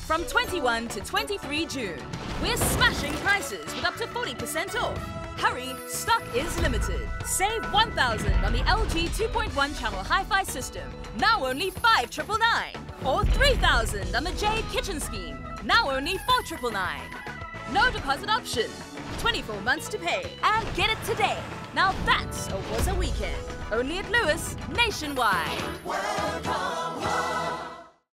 From 21 to 23 June, we're smashing prices with up to 40% off. Hurry, stock is limited. Save $1,000 on the LG 2.1 channel hi-fi system, now only $5,999. Or $3,000 on the Jade Kitchen scheme, now only $4,999. No deposit option, 24 months to pay, and get it today. Now that's a Woza Weekend, only at LEWS nationwide. Welcome home.